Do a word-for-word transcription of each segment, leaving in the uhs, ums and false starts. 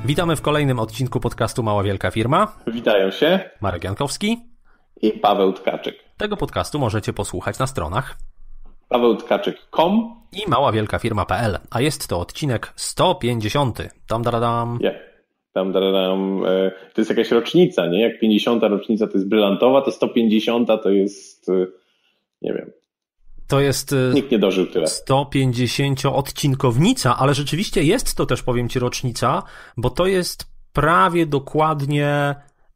Witamy w kolejnym odcinku podcastu Mała Wielka Firma. Witają się Marek Jankowski i Paweł Tkaczyk. Tego podcastu możecie posłuchać na stronach paweł tkaczyk kropka com i mała wielka firma kropka p l, a jest to odcinek sto pięćdziesiąty. Tam daradam. Yeah. Tam daradam. To jest jakaś rocznica, nie? Jak pięćdziesiąta rocznica to jest brylantowa, to sto pięćdziesiąta to jest, nie wiem. To jest Nikt nie dożył tyle. sto pięćdziesięcioodcinkownica, ale rzeczywiście jest to też, powiem Ci, rocznica, bo to jest prawie dokładnie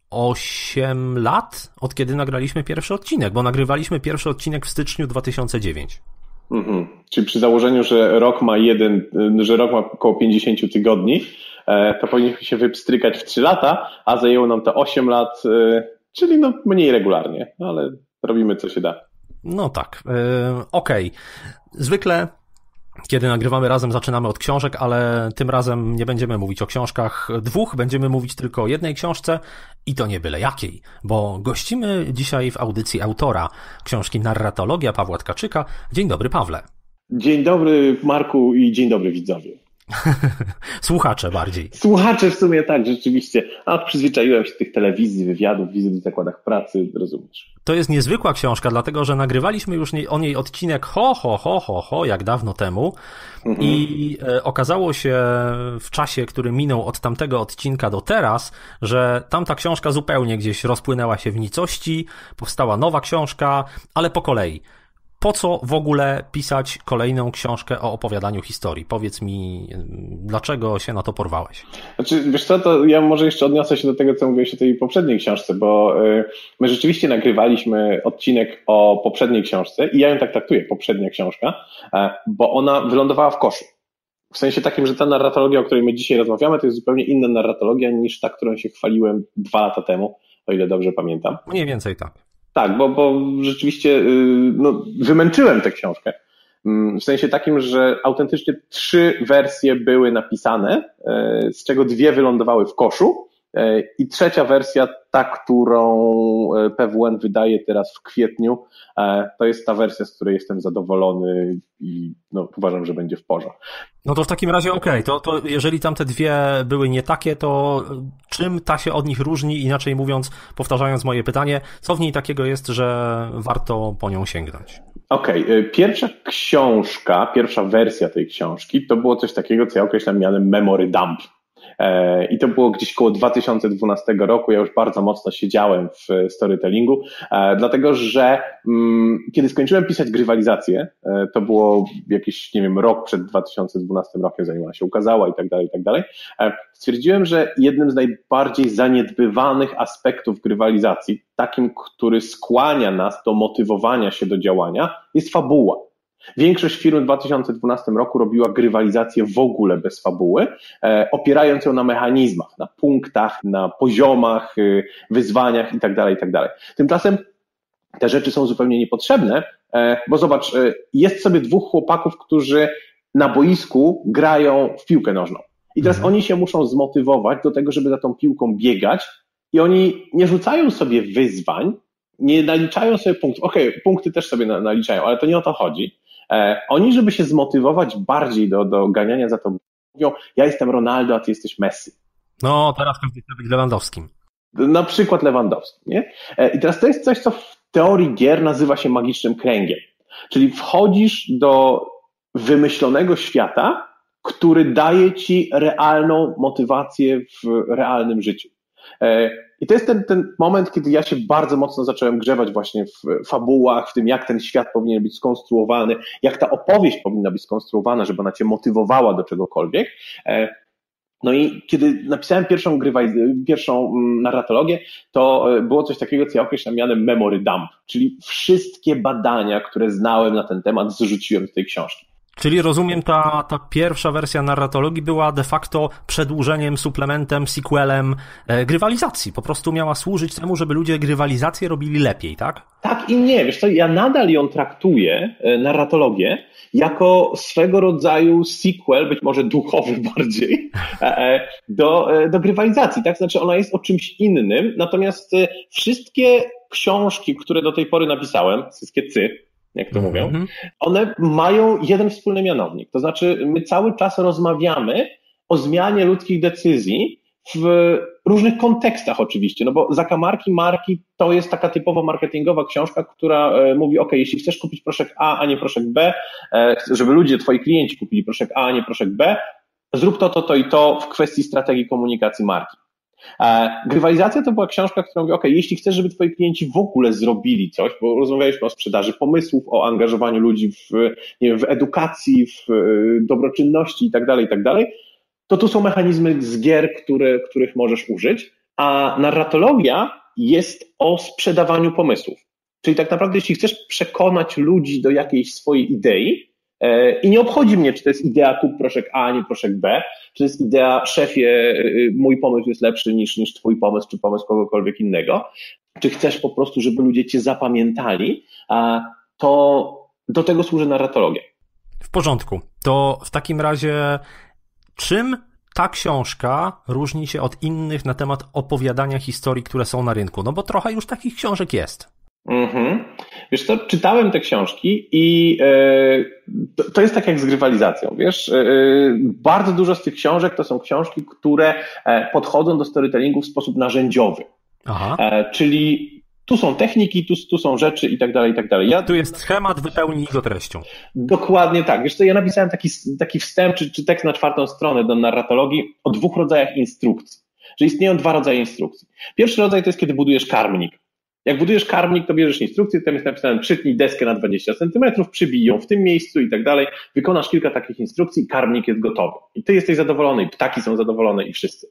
osiem lat, od kiedy nagraliśmy pierwszy odcinek, bo nagrywaliśmy pierwszy odcinek w styczniu dwa tysiące dziewiątego. Mhm. Czyli przy założeniu, że rok ma jeden, że rok ma około pięćdziesiąt tygodni, to powinniśmy się wypstrykać w trzy lata, a zajęło nam to osiem lat, czyli no mniej regularnie, ale robimy co się da. No tak, yy, okej. Okay. Zwykle, kiedy nagrywamy razem, zaczynamy od książek, ale tym razem nie będziemy mówić o książkach dwóch, będziemy mówić tylko o jednej książce i to nie byle jakiej, bo gościmy dzisiaj w audycji autora książki Narratologia Pawła Tkaczyka. Dzień dobry, Pawle. Dzień dobry, Marku, i dzień dobry, widzowie. Słuchacze bardziej. Słuchacze w sumie tak, rzeczywiście. A przyzwyczaiłem się do tych telewizji, wywiadów, wizyt w zakładach pracy, rozumiesz. To jest niezwykła książka, dlatego że nagrywaliśmy już o niej odcinek ho, ho, ho, ho, ho, jak dawno temu mhm. i e, okazało się w czasie, który minął od tamtego odcinka do teraz, że tamta książka zupełnie gdzieś rozpłynęła się w nicości, powstała nowa książka, ale po kolei. Po co w ogóle pisać kolejną książkę o opowiadaniu historii? Powiedz mi, dlaczego się na to porwałeś? Znaczy, wiesz co, to ja może jeszcze odniosę się do tego, co mówiłeś o tej poprzedniej książce, bo my rzeczywiście nagrywaliśmy odcinek o poprzedniej książce i ja ją tak traktuję, poprzednia książka, bo ona wylądowała w koszu. W sensie takim, że ta narratologia, o której my dzisiaj rozmawiamy, to jest zupełnie inna narratologia niż ta, którą się chwaliłem dwa lata temu, o ile dobrze pamiętam. Mniej więcej tak. Tak, bo, bo rzeczywiście no, wymęczyłem tę książkę. W sensie takim, że autentycznie trzy wersje były napisane, z czego dwie wylądowały w koszu i trzecia wersja, ta, którą P W N wydaje teraz w kwietniu, to jest ta wersja, z której jestem zadowolony i no, uważam, że będzie w porządku. No to w takim razie okej, okay. to, to jeżeli tamte dwie były nie takie, to czym ta się od nich różni? Inaczej mówiąc, powtarzając moje pytanie, co w niej takiego jest, że warto po nią sięgnąć? Okej, okay. Pierwsza książka, pierwsza wersja tej książki to było coś takiego, co ja określam mianem memory dump. I to było gdzieś koło dwa tysiące dwunastego roku, ja już bardzo mocno siedziałem w storytellingu, dlatego że kiedy skończyłem pisać grywalizację, to było jakiś, nie wiem, rok przed dwa tysiące dwunastym rokiem, zanim ona się ukazała i tak dalej, i tak dalej, stwierdziłem, że jednym z najbardziej zaniedbywanych aspektów grywalizacji, takim, który skłania nas do motywowania się do działania, jest fabuła. Większość firm w dwa tysiące dwunastym roku robiła grywalizację w ogóle bez fabuły, e, opierając ją na mechanizmach, na punktach, na poziomach, y, wyzwaniach itd., itd. Tymczasem te rzeczy są zupełnie niepotrzebne, e, bo zobacz, e, jest sobie dwóch chłopaków, którzy na boisku grają w piłkę nożną. I teraz mhm. oni się muszą zmotywować do tego, żeby za tą piłką biegać i oni nie rzucają sobie wyzwań, nie naliczają sobie punktów. Okej, okay, punkty też sobie naliczają, ale to nie o to chodzi. Oni, żeby się zmotywować bardziej do, do ganiania za to, mówią, ja jestem Ronaldo, a ty jesteś Messi. No, teraz każdy chce być Lewandowskim. Na przykład Lewandowski, nie? I teraz to jest coś, co w teorii gier nazywa się magicznym kręgiem. Czyli wchodzisz do wymyślonego świata, który daje ci realną motywację w realnym życiu. I to jest ten, ten moment, kiedy ja się bardzo mocno zacząłem grzebać właśnie w fabułach, w tym, jak ten świat powinien być skonstruowany, jak ta opowieść powinna być skonstruowana, żeby ona cię motywowała do czegokolwiek. No i kiedy napisałem pierwszą grywaj, pierwszą narratologię, to było coś takiego, co ja określam mianem memory dump, czyli wszystkie badania, które znałem na ten temat, zrzuciłem z tej książki. Czyli rozumiem, ta, ta pierwsza wersja narratologii była de facto przedłużeniem, suplementem, sequelem e, grywalizacji. Po prostu miała służyć temu, żeby ludzie grywalizację robili lepiej, tak? Tak i nie. Wiesz co, ja nadal ją traktuję, e, narratologię, jako swego rodzaju sequel, być może duchowy bardziej, e, do, e, do grywalizacji. Tak? Znaczy ona jest o czymś innym, natomiast e, wszystkie książki, które do tej pory napisałem, wszystkie cy, jak to mówią, mm-hmm. one mają jeden wspólny mianownik. To znaczy my cały czas rozmawiamy o zmianie ludzkich decyzji w różnych kontekstach oczywiście, no bo zakamarki marki to jest taka typowo marketingowa książka, która mówi, ok, jeśli chcesz kupić proszek A, a nie proszek B, żeby ludzie, twoi klienci kupili proszek A, a nie proszek B, zrób to, to, to i to w kwestii strategii komunikacji marki. Grywalizacja to była książka, która mówi, ok, jeśli chcesz, żeby twoi klienci w ogóle zrobili coś, bo rozmawialiśmy o sprzedaży pomysłów, o angażowaniu ludzi w, nie wiem, w edukacji, w dobroczynności i tak dalej, i tak dalej, to tu są mechanizmy z gier, które, których możesz użyć, a narratologia jest o sprzedawaniu pomysłów. Czyli tak naprawdę, jeśli chcesz przekonać ludzi do jakiejś swojej idei, i nie obchodzi mnie, czy to jest idea kup proszek A, a nie proszek B, czy to jest idea szefie, mój pomysł jest lepszy niż, niż twój pomysł, czy pomysł kogokolwiek innego, czy chcesz po prostu, żeby ludzie cię zapamiętali, to do tego służy narratologia. W porządku. To w takim razie czym ta książka różni się od innych na temat opowiadania historii, które są na rynku? No bo trochę już takich książek jest. Mhm. Wiesz co, czytałem te książki i e, to, to jest tak jak z grywalizacją, wiesz, e, bardzo dużo z tych książek to są książki, które e, podchodzą do storytellingu w sposób narzędziowy. Aha. E, czyli tu są techniki, tu, tu są rzeczy i tak dalej, i tak dalej. Ja, tu jest schemat, wypełnij go treścią. Dokładnie tak. Wiesz co, ja napisałem taki, taki wstęp, czy, czy tekst na czwartą stronę do narratologii o dwóch rodzajach instrukcji, że istnieją dwa rodzaje instrukcji. Pierwszy rodzaj to jest, kiedy budujesz karmnik. Jak budujesz karmnik, to bierzesz instrukcję, tam jest napisane przytnij deskę na dwadzieścia centymetrów, przybij ją w tym miejscu i tak dalej. Wykonasz kilka takich instrukcji i karmnik jest gotowy. I ty jesteś zadowolony, i ptaki są zadowolone i wszyscy.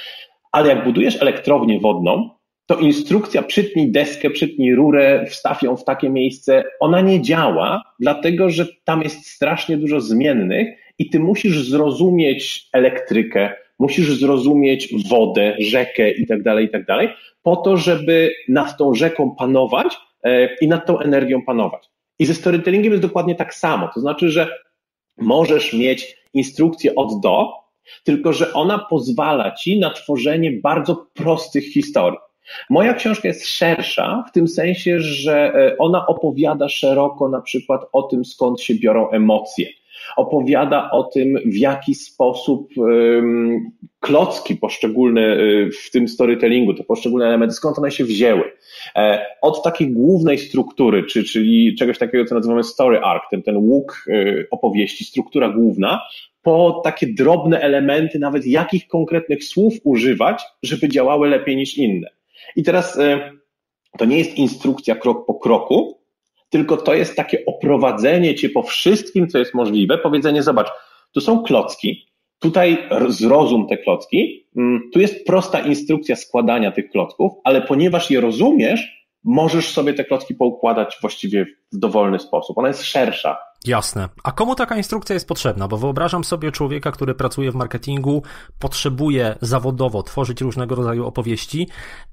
Ale jak budujesz elektrownię wodną, to instrukcja przytnij deskę, przytnij rurę, wstaw ją w takie miejsce, ona nie działa, dlatego że tam jest strasznie dużo zmiennych i ty musisz zrozumieć elektrykę, musisz zrozumieć wodę, rzekę i tak dalej, i tak dalej, po to, żeby nad tą rzeką panować i nad tą energią panować. I ze storytellingiem jest dokładnie tak samo, to znaczy, że możesz mieć instrukcję od do, tylko że ona pozwala ci na tworzenie bardzo prostych historii. Moja książka jest szersza w tym sensie, że ona opowiada szeroko na przykład o tym, skąd się biorą emocje. Opowiada o tym, w jaki sposób um, klocki poszczególne w tym storytellingu, te poszczególne elementy, skąd one się wzięły. E, od takiej głównej struktury, czy, czyli czegoś takiego, co nazywamy story arc, ten, ten łuk y, opowieści, struktura główna, po takie drobne elementy, nawet jakich konkretnych słów używać, żeby działały lepiej niż inne. I teraz y, to nie jest instrukcja krok po kroku, tylko to jest takie oprowadzenie cię po wszystkim, co jest możliwe, powiedzenie, zobacz, tu są klocki, tutaj zrozum te klocki, tu jest prosta instrukcja składania tych klocków, ale ponieważ je rozumiesz, możesz sobie te klocki poukładać właściwie w dowolny sposób. Ona jest szersza. Jasne. A komu taka instrukcja jest potrzebna? Bo wyobrażam sobie człowieka, który pracuje w marketingu, potrzebuje zawodowo tworzyć różnego rodzaju opowieści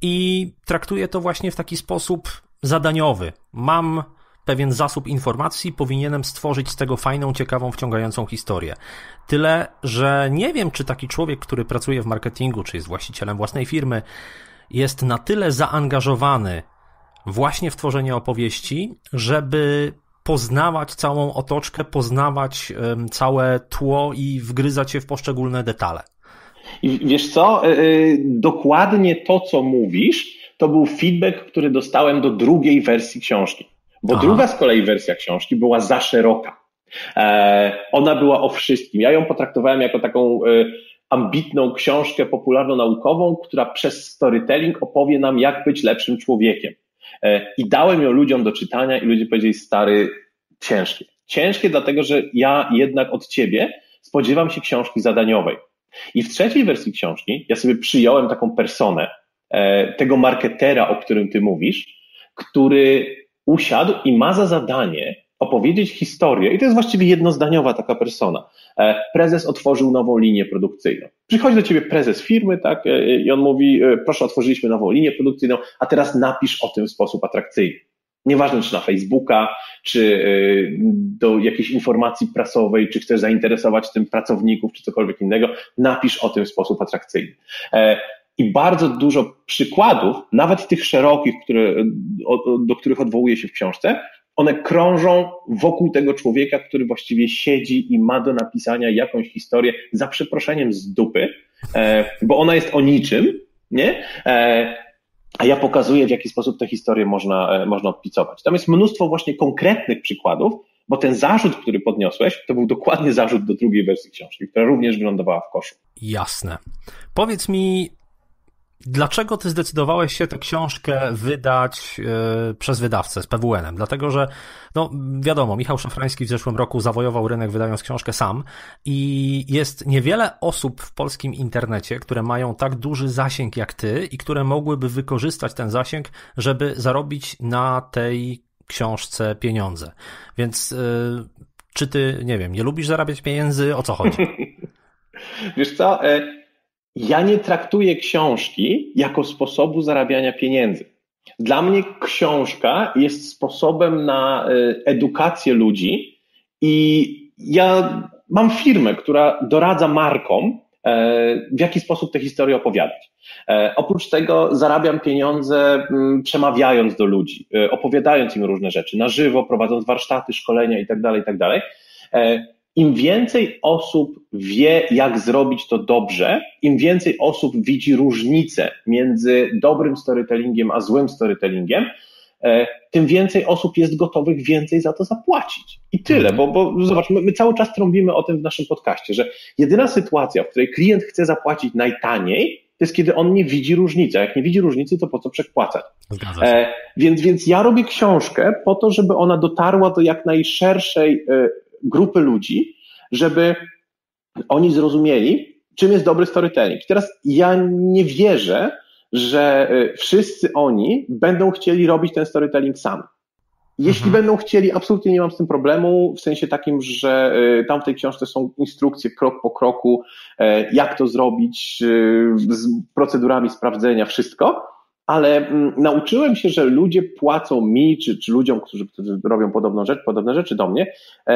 i traktuje to właśnie w taki sposób zadaniowy. Mam pewien zasób informacji, powinienem stworzyć z tego fajną, ciekawą, wciągającą historię. Tyle, że nie wiem, czy taki człowiek, który pracuje w marketingu, czy jest właścicielem własnej firmy, jest na tyle zaangażowany właśnie w tworzenie opowieści, żeby poznawać całą otoczkę, poznawać um, całe tło i wgryzać się w poszczególne detale. I wiesz co, yy, dokładnie to, co mówisz, to był feedback, który dostałem do drugiej wersji książki. Bo Aha. druga z kolei wersja książki była za szeroka. E, ona była o wszystkim. Ja ją potraktowałem jako taką e, ambitną książkę popularno-naukową, która przez storytelling opowie nam, jak być lepszym człowiekiem. E, I dałem ją ludziom do czytania i ludzie powiedzieli, stary, ciężkie. Ciężkie dlatego, że ja jednak od ciebie spodziewam się książki zadaniowej. I w trzeciej wersji książki ja sobie przyjąłem taką personę, e, tego marketera, o którym ty mówisz, który usiadł i ma za zadanie opowiedzieć historię, i to jest właściwie jednozdaniowa taka persona. Prezes otworzył nową linię produkcyjną. Przychodzi do ciebie prezes firmy, tak, i on mówi, proszę, otworzyliśmy nową linię produkcyjną, a teraz napisz o tym w sposób atrakcyjny. Nieważne, czy na Facebooka, czy do jakiejś informacji prasowej, czy chcesz zainteresować tym pracowników, czy cokolwiek innego, napisz o tym w sposób atrakcyjny. I bardzo dużo przykładów, nawet tych szerokich, które, do których odwołuje się w książce, one krążą wokół tego człowieka, który właściwie siedzi i ma do napisania jakąś historię, za przeproszeniem z dupy, bo ona jest o niczym, nie? A ja pokazuję, w jaki sposób tę historię można, można odpicować. Tam jest mnóstwo właśnie konkretnych przykładów, bo ten zarzut, który podniosłeś, to był dokładnie zarzut do drugiej wersji książki, która również wylądowała w koszu. Jasne. Powiedz mi, dlaczego ty zdecydowałeś się tę książkę wydać yy, przez wydawcę z P W N-em? Dlatego, że no wiadomo, Michał Szafrański w zeszłym roku zawojował rynek, wydając książkę sam i jest niewiele osób w polskim internecie, które mają tak duży zasięg jak ty i które mogłyby wykorzystać ten zasięg, żeby zarobić na tej książce pieniądze. Więc yy, czy ty, nie wiem, nie lubisz zarabiać pieniędzy? O co chodzi? Wiesz co, ja nie traktuję książki jako sposobu zarabiania pieniędzy. Dla mnie książka jest sposobem na edukację ludzi i ja mam firmę, która doradza markom, w jaki sposób te historie opowiadać. Oprócz tego zarabiam pieniądze przemawiając do ludzi, opowiadając im różne rzeczy, na żywo, prowadząc warsztaty, szkolenia itd., itd. Im więcej osób wie, jak zrobić to dobrze, im więcej osób widzi różnicę między dobrym storytellingiem a złym storytellingiem, tym więcej osób jest gotowych więcej za to zapłacić. I tyle, bo, bo zobacz, my, my cały czas trąbimy o tym w naszym podcaście, że jedyna sytuacja, w której klient chce zapłacić najtaniej, to jest kiedy on nie widzi różnicy. A jak nie widzi różnicy, to po co przepłacać? E, więc, więc ja robię książkę po to, żeby ona dotarła do jak najszerszej e, grupy ludzi, żeby oni zrozumieli, czym jest dobry storytelling. Teraz ja nie wierzę, że wszyscy oni będą chcieli robić ten storytelling sami. Jeśli mhm. będą chcieli, absolutnie nie mam z tym problemu, w sensie takim, że tam w tej książce są instrukcje krok po kroku, jak to zrobić, z procedurami sprawdzenia, wszystko, ale nauczyłem się, że ludzie płacą mi, czy, czy ludziom, którzy, którzy robią podobną rzecz, podobne rzeczy do mnie,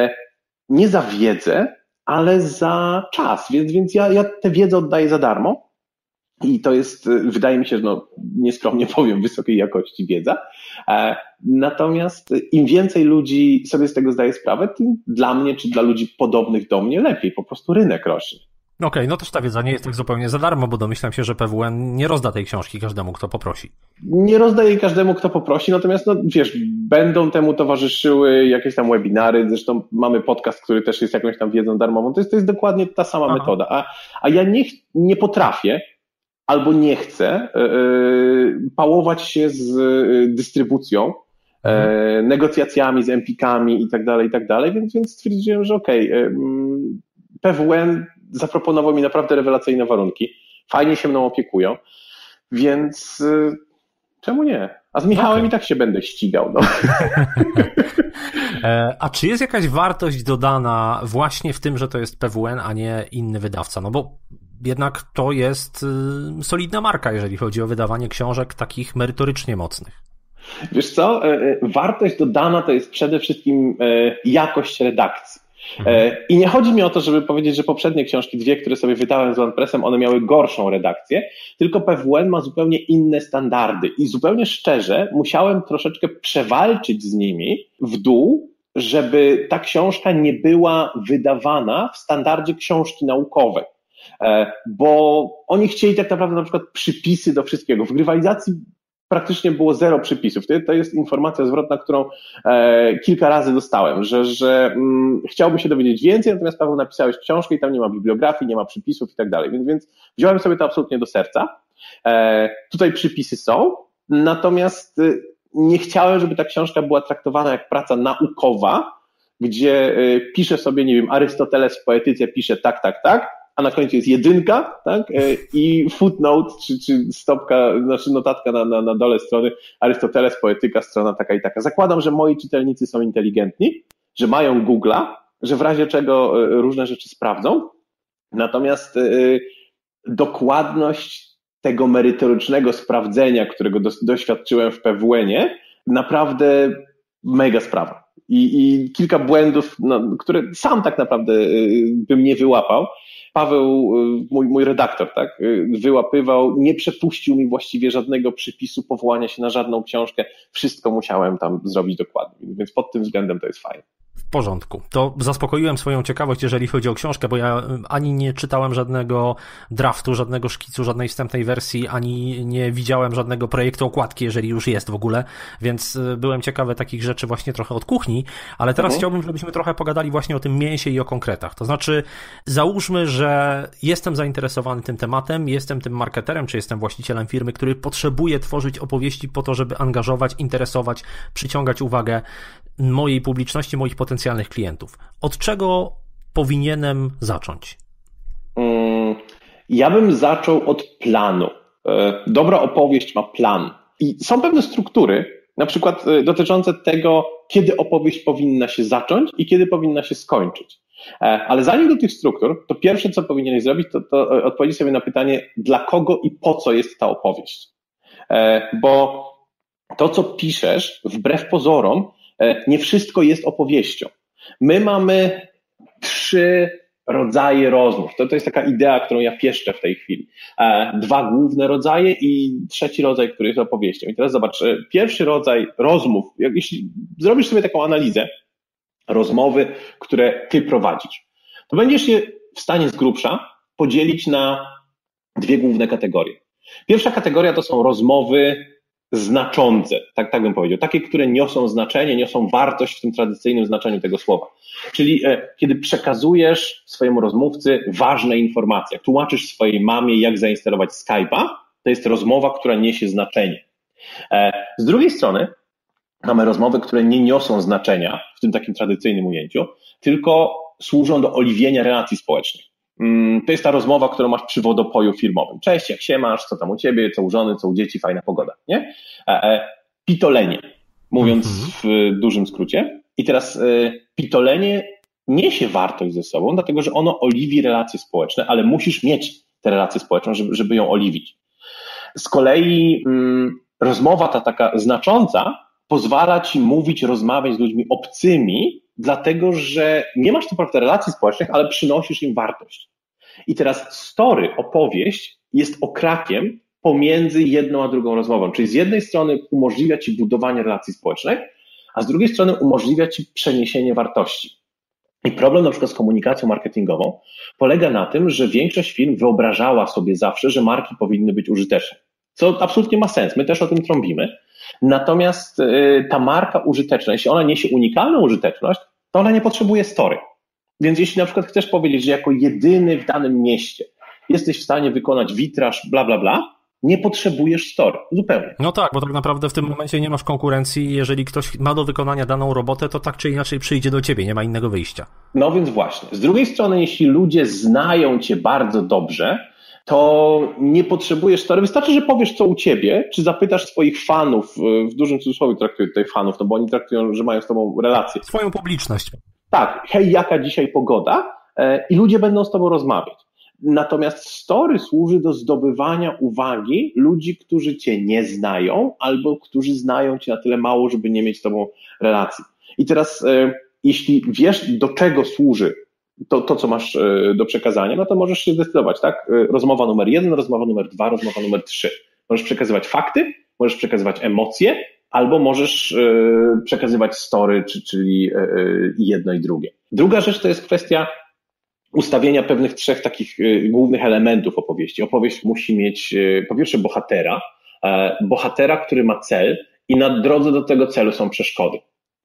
nie za wiedzę, ale za czas, więc, więc ja, ja tę wiedzę oddaję za darmo. I to jest, wydaje mi się, że no, nieskromnie powiem, wysokiej jakości wiedza. Natomiast im więcej ludzi sobie z tego zdaje sprawę, tym dla mnie, czy dla ludzi podobnych do mnie lepiej. Po prostu rynek rośnie. Okej, okay, no też ta wiedza nie jest tak zupełnie za darmo, bo domyślam się, że P W N nie rozda tej książki każdemu, kto poprosi. Nie rozda jej każdemu, kto poprosi, natomiast no wiesz, będą temu towarzyszyły jakieś tam webinary, zresztą mamy podcast, który też jest jakąś tam wiedzą darmową, to jest, to jest dokładnie ta sama Aha. metoda, a, a ja nie, nie potrafię albo nie chcę yy, pałować się z yy, dystrybucją, yy, mhm. negocjacjami z empikami i tak dalej, i tak dalej, więc, więc stwierdziłem, że okej, okay, yy, P W N zaproponował mi naprawdę rewelacyjne warunki, fajnie się mną opiekują, więc yy, czemu nie? A z Michałem okay. i tak się będę ścigał. No. A czy jest jakaś wartość dodana właśnie w tym, że to jest P W N, a nie inny wydawca? No bo jednak to jest solidna marka, jeżeli chodzi o wydawanie książek takich merytorycznie mocnych. Wiesz co, wartość dodana to jest przede wszystkim jakość redakcji. Mhm. I nie chodzi mi o to, żeby powiedzieć, że poprzednie książki, dwie, które sobie wydałem z OnePressem, one miały gorszą redakcję, tylko P W N ma zupełnie inne standardy i zupełnie szczerze musiałem troszeczkę przewalczyć z nimi w dół, żeby ta książka nie była wydawana w standardzie książki naukowej. Bo oni chcieli tak naprawdę na przykład przypisy do wszystkiego. W grywalizacji praktycznie było zero przypisów. To jest informacja zwrotna, którą e, kilka razy dostałem, że, że mm, chciałbym się dowiedzieć więcej, natomiast Paweł, napisałeś książkę i tam nie ma bibliografii, nie ma przypisów i tak dalej. Więc, więc wziąłem sobie to absolutnie do serca. E, tutaj przypisy są, natomiast e, nie chciałem, żeby ta książka była traktowana jak praca naukowa, gdzie e, pisze sobie, nie wiem, Arystoteles w poetyce pisze tak, tak, tak, a na końcu jest jedynka, tak, i footnote, czy, czy stopka, znaczy notatka na, na, na dole strony, Arystoteles, poetyka, strona taka i taka. Zakładam, że moi czytelnicy są inteligentni, że mają Google'a, że w razie czego różne rzeczy sprawdzą, natomiast y, dokładność tego merytorycznego sprawdzenia, którego do, doświadczyłem w P W N-ie, naprawdę mega sprawa. I, i kilka błędów, no, które sam tak naprawdę y, bym nie wyłapał. Paweł, mój, mój redaktor, tak, wyłapywał, nie przepuścił mi właściwie żadnego przypisu, powołania się na żadną książkę. Wszystko musiałem tam zrobić dokładnie, więc pod tym względem to jest fajne. W porządku. To zaspokoiłem swoją ciekawość, jeżeli chodzi o książkę, bo ja ani nie czytałem żadnego draftu, żadnego szkicu, żadnej wstępnej wersji, ani nie widziałem żadnego projektu okładki, jeżeli już jest w ogóle, więc byłem ciekawy takich rzeczy właśnie trochę od kuchni, ale teraz mhm. chciałbym, żebyśmy trochę pogadali właśnie o tym mięsie i o konkretach. To znaczy, załóżmy, że jestem zainteresowany tym tematem, jestem tym marketerem, czy jestem właścicielem firmy, który potrzebuje tworzyć opowieści po to, żeby angażować, interesować, przyciągać uwagę mojej publiczności, moich potencjalnych klientów. Od czego powinienem zacząć? Ja bym zaczął od planu. Dobra opowieść ma plan. I są pewne struktury, na przykład dotyczące tego, kiedy opowieść powinna się zacząć i kiedy powinna się skończyć. Ale zanim do tych struktur, to pierwsze, co powinieneś zrobić, to, to odpowiedzieć sobie na pytanie, dla kogo i po co jest ta opowieść. Bo to, co piszesz, wbrew pozorom, nie wszystko jest opowieścią. My mamy trzy rodzaje rozmów. To, to jest taka idea, którą ja pieszczę w tej chwili. Dwa główne rodzaje i trzeci rodzaj, który jest opowieścią. I teraz zobacz, pierwszy rodzaj rozmów, jeśli zrobisz sobie taką analizę, rozmowy, które ty prowadzisz, to będziesz je w stanie z grubsza podzielić na dwie główne kategorie. Pierwsza kategoria to są rozmowy znaczące, tak, tak bym powiedział, takie, które niosą znaczenie, niosą wartość w tym tradycyjnym znaczeniu tego słowa. Czyli e, kiedy przekazujesz swojemu rozmówcy ważne informacje, tłumaczysz swojej mamie, jak zainstalować Skype'a, to jest rozmowa, która niesie znaczenie. E, z drugiej strony mamy rozmowy, które nie niosą znaczenia w tym takim tradycyjnym ujęciu, tylko służą do oliwienia relacji społecznych. To jest ta rozmowa, którą masz przy wodopoju firmowym. Cześć, jak się masz, co tam u ciebie, co u żony, co u dzieci, fajna pogoda, nie? Pitolenie, mówiąc w dużym skrócie. I teraz pitolenie niesie wartość ze sobą, dlatego że ono oliwi relacje społeczne, ale musisz mieć te relacje społeczne, żeby, żeby ją oliwić. Z kolei hmm, rozmowa ta taka znacząca pozwala ci mówić, rozmawiać z ludźmi obcymi, dlatego że nie masz co prawda relacji społecznych, ale przynosisz im wartość. I teraz story, opowieść jest okrakiem pomiędzy jedną a drugą rozmową. Czyli z jednej strony umożliwia ci budowanie relacji społecznych, a z drugiej strony umożliwia ci przeniesienie wartości. I problem na przykład z komunikacją marketingową polega na tym, że większość firm wyobrażała sobie zawsze, że marki powinny być użyteczne. Co absolutnie ma sens, my też o tym trąbimy. Natomiast y, ta marka użyteczna, jeśli ona niesie unikalną użyteczność, to ona nie potrzebuje story. Więc jeśli na przykład chcesz powiedzieć, że jako jedyny w danym mieście jesteś w stanie wykonać witraż, bla, bla, bla, nie potrzebujesz story. Zupełnie. No tak, bo tak naprawdę w tym momencie nie masz konkurencji. Jeżeli ktoś ma do wykonania daną robotę, to tak czy inaczej przyjdzie do ciebie, nie ma innego wyjścia. No więc właśnie. Z drugiej strony, jeśli ludzie znają cię bardzo dobrze, to nie potrzebujesz story. Wystarczy, że powiesz, co u ciebie, czy zapytasz swoich fanów, w dużym cudzysłowie traktuję tutaj fanów, no bo oni traktują, że mają z tobą relację. Swoją publiczność. Tak, hej, jaka dzisiaj pogoda? I ludzie będą z tobą rozmawiać. Natomiast story służy do zdobywania uwagi ludzi, którzy cię nie znają, albo którzy znają cię na tyle mało, żeby nie mieć z tobą relacji. I teraz, jeśli wiesz, do czego służy To, to, co masz do przekazania, no to możesz się zdecydować, tak? Rozmowa numer jeden, rozmowa numer dwa, rozmowa numer trzy. Możesz przekazywać fakty, możesz przekazywać emocje, albo możesz yy, przekazywać story, czy, czyli yy, jedno i drugie. Druga rzecz to jest kwestia ustawienia pewnych trzech takich yy, głównych elementów opowieści. Opowieść musi mieć yy, po pierwsze bohatera, yy, bohatera, który ma cel i na drodze do tego celu są przeszkody.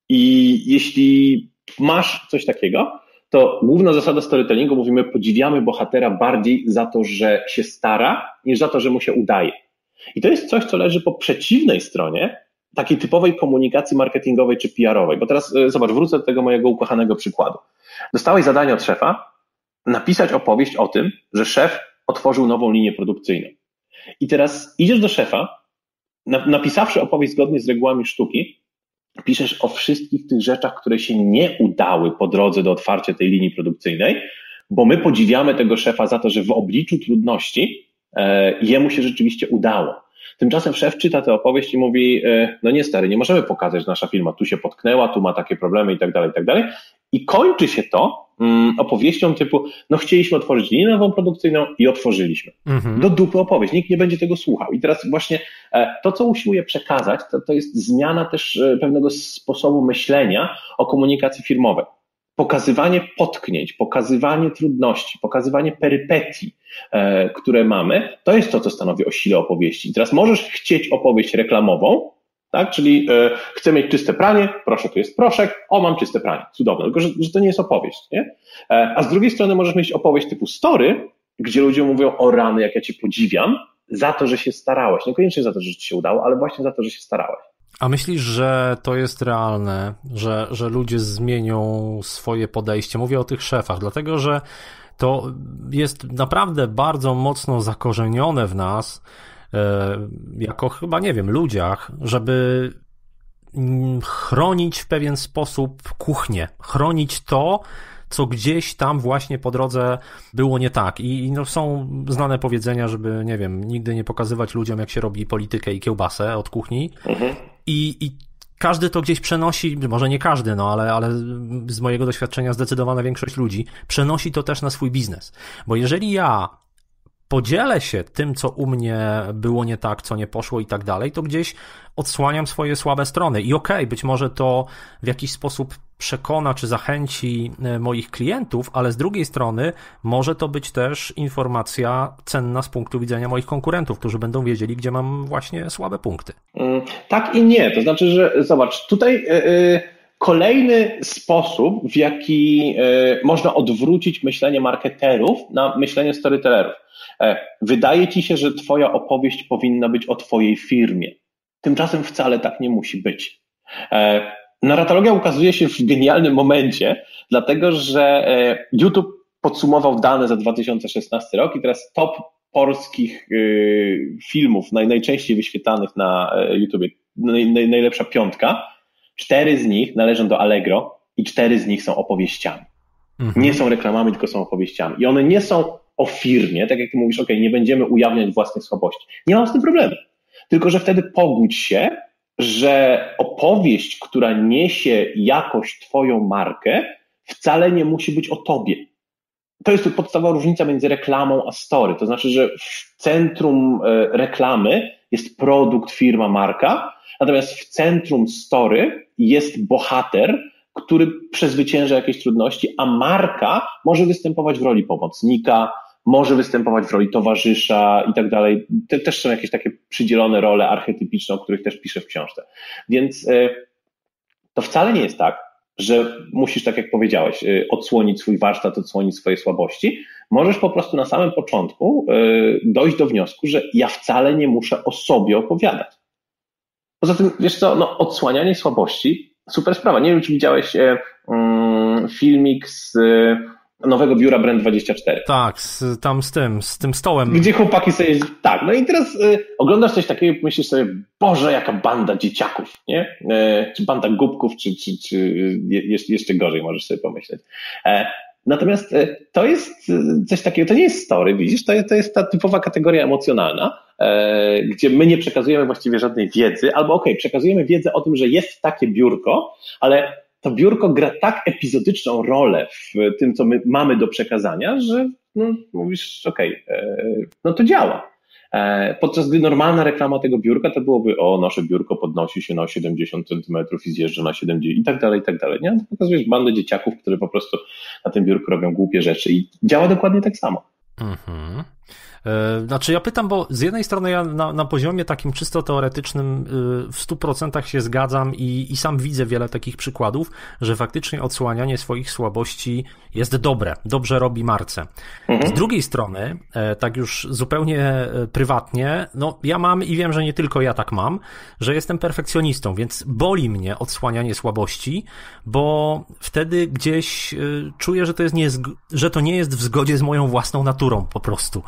I jeśli masz coś takiego, to główna zasada storytellingu, mówimy, podziwiamy bohatera bardziej za to, że się stara, niż za to, że mu się udaje. I to jest coś, co leży po przeciwnej stronie takiej typowej komunikacji marketingowej czy P R-owej. Bo teraz zobacz, wrócę do tego mojego ukochanego przykładu. Dostałeś zadanie od szefa napisać opowieść o tym, że szef otworzył nową linię produkcyjną. I teraz idziesz do szefa, napisawszy opowieść zgodnie z regułami sztuki, piszesz o wszystkich tych rzeczach, które się nie udały po drodze do otwarcia tej linii produkcyjnej, bo my podziwiamy tego szefa za to, że w obliczu trudności e, jemu się rzeczywiście udało. Tymczasem szef czyta tę opowieść i mówi, e, no nie stary, nie możemy pokazać, że nasza firma tu się potknęła, tu ma takie problemy i tak dalej, i tak dalej. I kończy się to mm, opowieścią typu, no chcieliśmy otworzyć linię nową produkcyjną i otworzyliśmy. Mhm. Do dupy opowieść, nikt nie będzie tego słuchał. I teraz właśnie e, to, co usiłuję przekazać, to, to jest zmiana też e, pewnego sposobu myślenia o komunikacji firmowej. Pokazywanie potknięć, pokazywanie trudności, pokazywanie perypetii, e, które mamy, to jest to, co stanowi o sile opowieści. I teraz możesz chcieć opowieść reklamową, tak, czyli e, chcę mieć czyste pranie, proszę, tu jest proszek, o, mam czyste pranie, cudowne, tylko że, że to nie jest opowieść, nie? E, a z drugiej strony możesz mieć opowieść typu story, gdzie ludzie mówią, o rany, jak ja cię podziwiam, za to, że się starałeś, niekoniecznie za to, że ci się udało, ale właśnie za to, że się starałeś. A myślisz, że to jest realne, że, że ludzie zmienią swoje podejście? Mówię o tych szefach, dlatego że to jest naprawdę bardzo mocno zakorzenione w nas, jako chyba, nie wiem, ludziach, żeby chronić w pewien sposób kuchnię, chronić to, co gdzieś tam właśnie po drodze było nie tak. I no, są znane powiedzenia, żeby, nie wiem, nigdy nie pokazywać ludziom, jak się robi politykę i kiełbasę od kuchni. Mhm. I, i każdy to gdzieś przenosi, może nie każdy, no ale, ale z mojego doświadczenia zdecydowana większość ludzi przenosi to też na swój biznes. Bo jeżeli ja podzielę się tym, co u mnie było nie tak, co nie poszło i tak dalej, to gdzieś odsłaniam swoje słabe strony. I okej, okay, być może to w jakiś sposób przekona czy zachęci moich klientów, ale z drugiej strony może to być też informacja cenna z punktu widzenia moich konkurentów, którzy będą wiedzieli, gdzie mam właśnie słabe punkty. Mm, tak i nie. To znaczy, że zobacz, tutaj yy, kolejny sposób, w jaki yy, można odwrócić myślenie marketerów na myślenie storytellerów. Wydaje ci się, że twoja opowieść powinna być o twojej firmie. Tymczasem wcale tak nie musi być. Narratologia ukazuje się w genialnym momencie, dlatego że YouTube podsumował dane za dwa tysiące szesnasty rok i teraz top polskich filmów naj, najczęściej wyświetlanych na YouTubie, naj, naj, najlepsza piątka, cztery z nich należą do Allegro i cztery z nich są opowieściami. Mhm. Nie są reklamami, tylko są opowieściami. I one nie są o firmie, tak jak ty mówisz, ok, nie będziemy ujawniać własnych słabości. Nie mam z tym problemu. Tylko że wtedy pogódź się, że opowieść, która niesie jakoś twoją markę, wcale nie musi być o tobie. To jest podstawowa różnica między reklamą a story. To znaczy, że w centrum reklamy jest produkt, firma, marka, natomiast w centrum story jest bohater, który przezwycięża jakieś trudności, a marka może występować w roli pomocnika, może występować w roli towarzysza i tak dalej. Te też są jakieś takie przydzielone role archetypiczne, o których też piszę w książce. Więc to wcale nie jest tak, że musisz, tak jak powiedziałeś, odsłonić swój warsztat, odsłonić swoje słabości. Możesz po prostu na samym początku dojść do wniosku, że ja wcale nie muszę o sobie opowiadać. Poza tym, wiesz co, no, odsłanianie słabości, super sprawa. Nie wiem, czy widziałeś e, mm, filmik z e, nowego biura Brand dwadzieścia cztery. Tak, z, tam z tym, z tym stołem. Gdzie chłopaki sobie, tak, no i teraz e, oglądasz coś takiego i myślisz sobie, Boże, jaka banda dzieciaków, nie? E, czy banda głupków, czy, czy, czy jeszcze, jeszcze gorzej możesz sobie pomyśleć. E, Natomiast to jest coś takiego, to nie jest story, widzisz, to jest, to jest ta typowa kategoria emocjonalna, e, gdzie my nie przekazujemy właściwie żadnej wiedzy, albo okej, okay, przekazujemy wiedzę o tym, że jest takie biurko, ale to biurko gra tak epizodyczną rolę w tym, co my mamy do przekazania, że no, mówisz, okej, okay, e, no to działa. Podczas gdy normalna reklama tego biurka to byłoby, o, nasze biurko podnosi się na siedemdziesiąt centymetrów i zjeżdża na siedemdziesiąt i tak dalej, i tak dalej. Nie? To pokazujesz bandę dzieciaków, które po prostu na tym biurku robią głupie rzeczy i działa dokładnie tak samo. Mhm. Znaczy ja pytam, bo z jednej strony ja na, na poziomie takim czysto teoretycznym w stu procentach się zgadzam i, i sam widzę wiele takich przykładów, że faktycznie odsłanianie swoich słabości jest dobre, dobrze robi marce. Mhm. Z drugiej strony, tak już zupełnie prywatnie, no ja mam i wiem, że nie tylko ja tak mam, że jestem perfekcjonistą, więc boli mnie odsłanianie słabości, bo wtedy gdzieś czuję, że to jest nie, że to nie jest w zgodzie z moją własną naturą po prostu.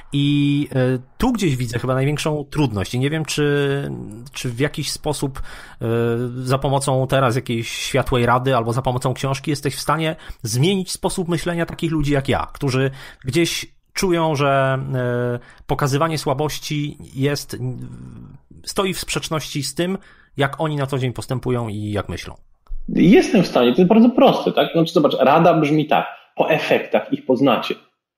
I tu gdzieś widzę chyba największą trudność i nie wiem, czy, czy w jakiś sposób za pomocą teraz jakiejś światłej rady albo za pomocą książki jesteś w stanie zmienić sposób myślenia takich ludzi jak ja, którzy gdzieś czują, że pokazywanie słabości jest, stoi w sprzeczności z tym, jak oni na co dzień postępują i jak myślą. Jestem w stanie, to jest bardzo proste, tak? Znaczy, zobacz, rada brzmi tak. po efektach ich poznacie.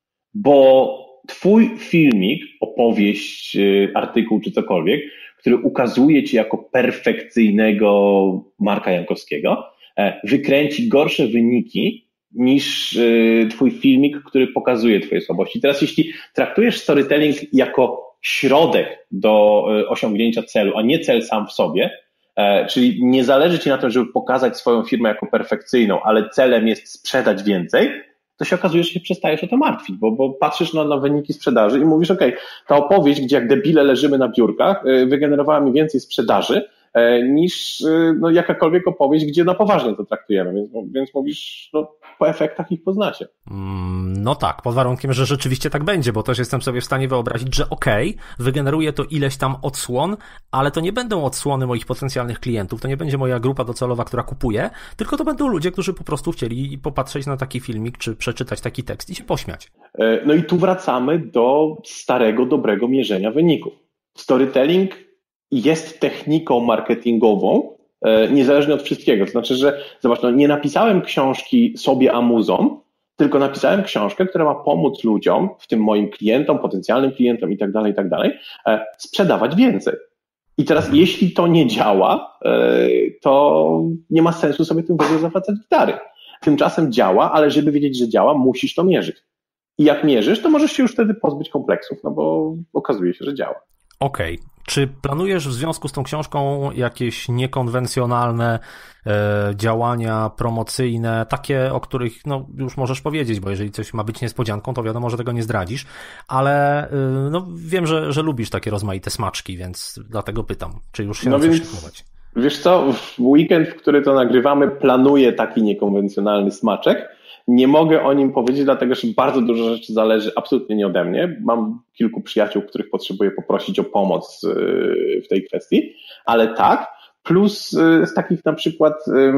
Bo twój filmik, opowieść, artykuł czy cokolwiek, który ukazuje cię jako perfekcyjnego Marka Jankowskiego, wykręci gorsze wyniki niż twój filmik, który pokazuje twoje słabości. Teraz jeśli traktujesz storytelling jako środek do osiągnięcia celu, a nie cel sam w sobie, czyli nie zależy ci na tym, żeby pokazać swoją firmę jako perfekcyjną, ale celem jest sprzedać więcej, to się okazuje, że się przestajesz o to martwić, bo, bo patrzysz na, na wyniki sprzedaży i mówisz, okej, ta opowieść, gdzie jak debile leżymy na biurkach, wygenerowała mi więcej sprzedaży niż no, jakakolwiek opowieść, gdzie na poważnie to traktujemy, więc, więc mówisz, no po efektach ich poznacie. No tak, pod warunkiem, że rzeczywiście tak będzie, bo też jestem sobie w stanie wyobrazić, że okej, okay, wygeneruje to ileś tam odsłon, ale to nie będą odsłony moich potencjalnych klientów, to nie będzie moja grupa docelowa, która kupuje, tylko to będą ludzie, którzy po prostu chcieli popatrzeć na taki filmik, czy przeczytać taki tekst i się pośmiać. No i tu wracamy do starego, dobrego mierzenia wyników. Storytelling jest techniką marketingową, niezależnie od wszystkiego. To znaczy, że zobacz, no nie napisałem książki sobie amuzom, tylko napisałem książkę, która ma pomóc ludziom, w tym moim klientom, potencjalnym klientom i tak dalej, i tak dalej, sprzedawać więcej. I teraz jeśli to nie działa, to nie ma sensu sobie tym w ogóle zawracać gitary. Tymczasem działa, ale żeby wiedzieć, że działa, musisz to mierzyć. I jak mierzysz, to możesz się już wtedy pozbyć kompleksów, no bo okazuje się, że działa. Okej. Okay. Czy planujesz w związku z tą książką jakieś niekonwencjonalne e, działania promocyjne, takie, o których no, już możesz powiedzieć, bo jeżeli coś ma być niespodzianką, to wiadomo, że tego nie zdradzisz, ale e, no, wiem, że, że lubisz takie rozmaite smaczki, więc dlatego pytam, czy już się no na coś szykować? Wiesz co, w weekend, w który to nagrywamy, planuję taki niekonwencjonalny smaczek. Nie mogę o nim powiedzieć, dlatego że bardzo dużo rzeczy zależy absolutnie nie ode mnie. Mam kilku przyjaciół, których potrzebuję poprosić o pomoc w tej kwestii, ale tak, plus z takich na przykład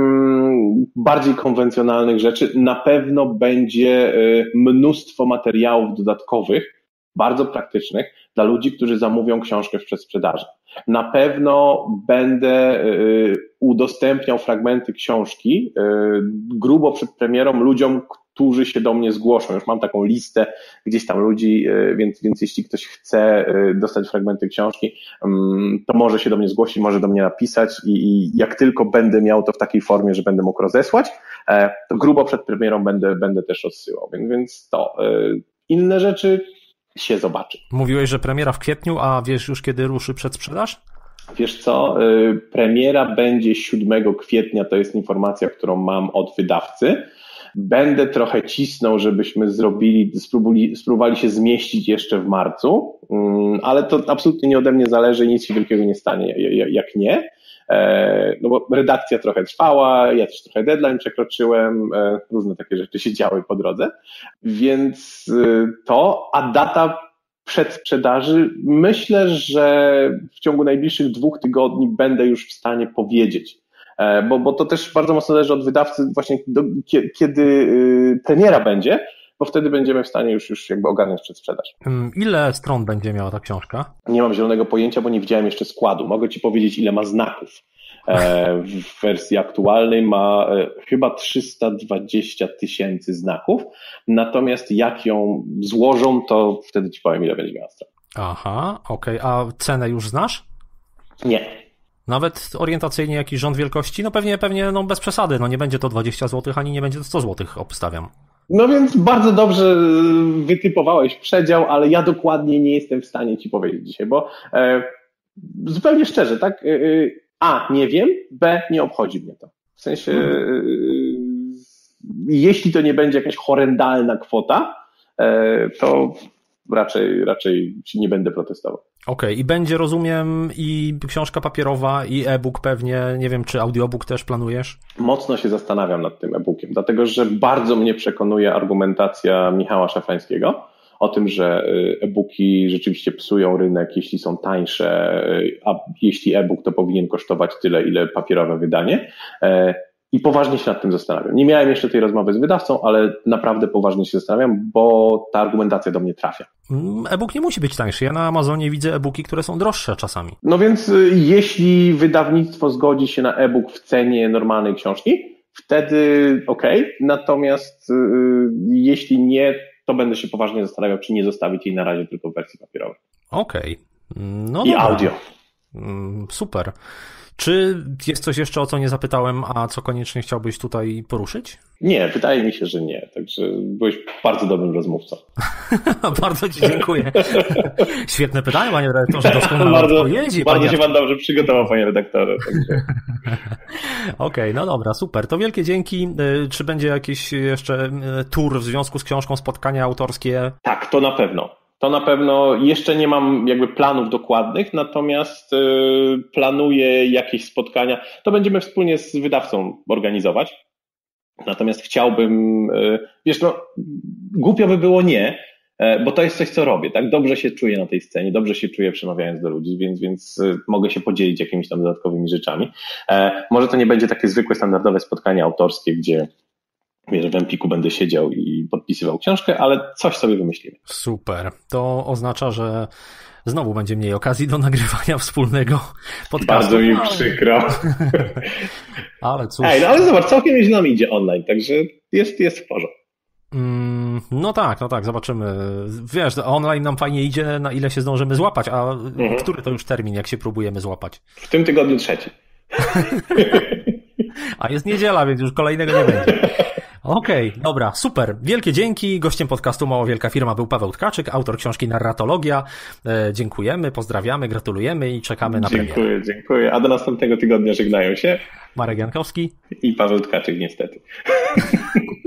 bardziej konwencjonalnych rzeczy na pewno będzie mnóstwo materiałów dodatkowych, bardzo praktycznych dla ludzi, którzy zamówią książkę w przedsprzedaży. Na pewno będę udostępniał fragmenty książki grubo przed premierą ludziom, którzy się do mnie zgłoszą. Już mam taką listę gdzieś tam ludzi, więc, więc jeśli ktoś chce dostać fragmenty książki, to może się do mnie zgłosić, może do mnie napisać i, i jak tylko będę miał to w takiej formie, że będę mógł rozesłać, to grubo przed premierą będę, będę też odsyłał. Więc, więc to inne rzeczy się zobaczy. Mówiłeś, że premiera w kwietniu, a wiesz już kiedy ruszy przedsprzedaż? Wiesz co, premiera będzie siódmego kwietnia, to jest informacja, którą mam od wydawcy. Będę trochę cisnął, żebyśmy zrobili, spróbowali, spróbowali się zmieścić jeszcze w marcu, ale to absolutnie nie ode mnie zależy, nic się wielkiego nie stanie, jak nie. No bo redakcja trochę trwała, ja też trochę deadline przekroczyłem, różne takie rzeczy się działy po drodze, więc to, a data przedsprzedaży, myślę, że w ciągu najbliższych dwóch tygodni będę już w stanie powiedzieć, bo, bo to też bardzo mocno zależy od wydawcy właśnie do, kiedy premiera będzie, bo wtedy będziemy w stanie już, już jakby ogarniać przedsprzedaż. Ile stron będzie miała ta książka? Nie mam zielonego pojęcia, bo nie widziałem jeszcze składu. Mogę ci powiedzieć, ile ma znaków. W wersji aktualnej ma chyba trzysta dwadzieścia tysięcy znaków, natomiast jak ją złożą, to wtedy ci powiem, ile będzie miała stron. Aha, okej. Okay. A cenę już znasz? Nie. Nawet orientacyjnie jakiś rząd wielkości? No pewnie, pewnie no bez przesady, no nie będzie to dwadzieścia złotych, ani nie będzie to sto złotych, obstawiam. No więc bardzo dobrze wytypowałeś przedział, ale ja dokładnie nie jestem w stanie ci powiedzieć dzisiaj, bo e, zupełnie szczerze, tak? E, A, nie wiem, B, nie obchodzi mnie to. W sensie, e, jeśli to nie będzie jakaś horrendalna kwota, e, to raczej, raczej nie będę protestował. Okej, okay. I będzie, rozumiem, i książka papierowa, i e-book pewnie, nie wiem, czy audiobook też planujesz? Mocno się zastanawiam nad tym e-bookiem, dlatego że bardzo mnie przekonuje argumentacja Michała Szafańskiego o tym, że e-booki rzeczywiście psują rynek, jeśli są tańsze, a jeśli e-book to powinien kosztować tyle, ile papierowe wydanie. I poważnie się nad tym zastanawiam. Nie miałem jeszcze tej rozmowy z wydawcą, ale naprawdę poważnie się zastanawiam, bo ta argumentacja do mnie trafia. E-book nie musi być tańszy. Ja na Amazonie widzę e-booki, które są droższe czasami. No więc jeśli wydawnictwo zgodzi się na e-book w cenie normalnej książki, wtedy okej, okay. Natomiast yy, jeśli nie, to będę się poważnie zastanawiał, czy nie zostawić jej na razie tylko w wersji papierowej. Okej. Okay. No I dobra. Audio. Super. Czy jest coś jeszcze, o co nie zapytałem, a co koniecznie chciałbyś tutaj poruszyć? Nie, wydaje mi się, że nie. Także byłeś bardzo dobrym rozmówcą. Bardzo Ci dziękuję. Świetne pytanie, panie redaktorze, doskonałe bardzo, odpowiedzi. Bardzo panie... się pan dobrze przygotował, panie redaktorze. Także... Okej, okay, no dobra, super. To wielkie dzięki. Czy będzie jakiś jeszcze tour w związku z książką, spotkania autorskie? Tak, to na pewno. To na pewno jeszcze nie mam jakby planów dokładnych, natomiast yy, planuję jakieś spotkania. To będziemy wspólnie z wydawcą organizować. Natomiast chciałbym, yy, wiesz, no głupio by było nie, yy, bo to jest coś, co robię, tak? Dobrze się czuję na tej scenie, dobrze się czuję przemawiając do ludzi, więc, więc yy, mogę się podzielić jakimiś tam dodatkowymi rzeczami. Yy, może to nie będzie takie zwykłe, standardowe spotkanie autorskie, gdzie wiesz, w Empiku będę siedział i podpisywał książkę, ale coś sobie wymyślimy. Super. To oznacza, że znowu będzie mniej okazji do nagrywania wspólnego podcastu. Bardzo mi przykro. Ale cóż. Ej, no ale zobacz, całkiem nieźle nam idzie online, także jest, jest w porządku. Mm, no tak, no tak, zobaczymy. Wiesz, online nam fajnie idzie, na ile się zdążymy złapać, a mhm. który to już termin, jak się próbujemy złapać? W tym tygodniu trzeci. A jest niedziela, więc już kolejnego nie będzie. Okej, okay, dobra, super. Wielkie dzięki. Gościem podcastu Mało Wielka Firma był Paweł Tkaczyk, autor książki Narratologia. E, dziękujemy, pozdrawiamy, gratulujemy i czekamy na premierę. Dziękuję, dziękuję. A do następnego tygodnia żegnają się Marek Jankowski i Paweł Tkaczyk niestety.